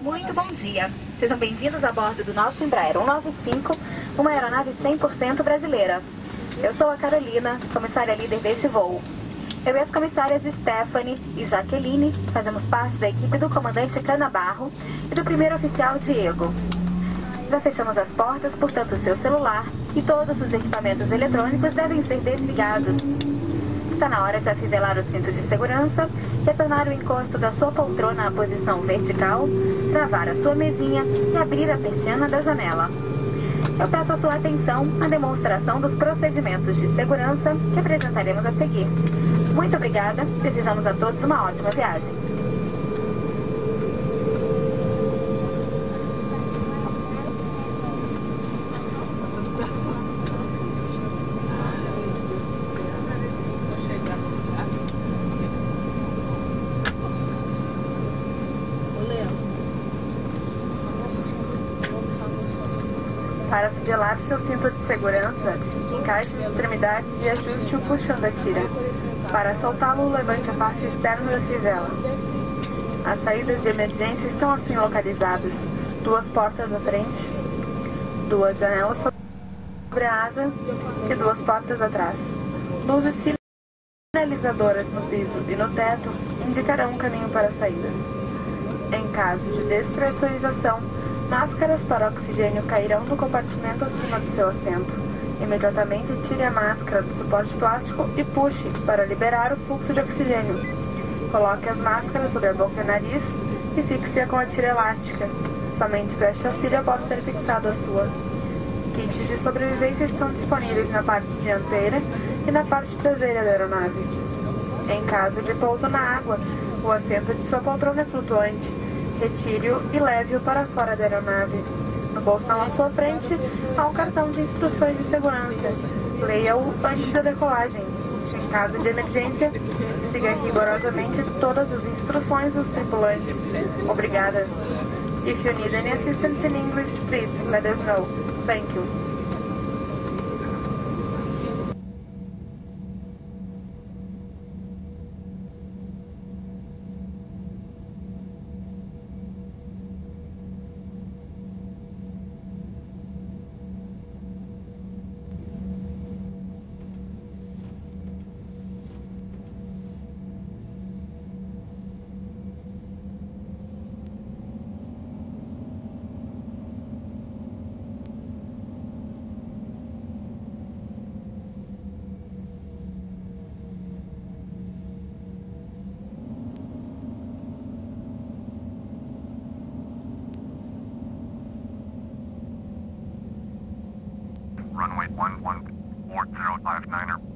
Muito bom dia. Sejam bem-vindos a bordo do nosso Embraer 195, uma aeronave 100% brasileira. Eu sou a Carolina, comissária líder deste voo. Eu e as comissárias Stephanie e Jaqueline fazemos parte da equipe do comandante Canabarro e do primeiro oficial Diego. Já fechamos as portas, portanto seu celular e todos os equipamentos eletrônicos devem ser desligados. Está na hora de afivelar o cinto de segurança, retornar o encosto da sua poltrona à posição vertical, travar a sua mesinha e abrir a persiana da janela. Eu peço a sua atenção à demonstração dos procedimentos de segurança que apresentaremos a seguir. Muito obrigada, desejamos a todos uma ótima viagem. Para afivelar seu cinto de segurança, encaixe as extremidades e ajuste-o puxando a tira. Para soltá-lo, levante a face externa da fivela. As saídas de emergência estão assim localizadas: 2 portas à frente, 2 janelas sobre a asa e 2 portas atrás. Luzes sinalizadoras no piso e no teto indicarão um caminho para as saídas. Em caso de despressurização, máscaras para oxigênio cairão do compartimento acima do seu assento. Imediatamente tire a máscara do suporte plástico e puxe para liberar o fluxo de oxigênio. Coloque as máscaras sobre a boca e o nariz e fixe-a com a tira elástica. Somente preste auxílio após ter fixado a sua. Kits de sobrevivência estão disponíveis na parte dianteira e na parte traseira da aeronave. Em caso de pouso na água, o assento de sua poltrona é flutuante. Retire-o e leve-o para fora da aeronave. No bolsão à sua frente, há um cartão de instruções de segurança. Leia-o antes da decolagem. Em caso de emergência, siga rigorosamente todas as instruções dos tripulantes. Obrigada. If you need any assistance in English, please let us know. Thank you. Runway 114059er.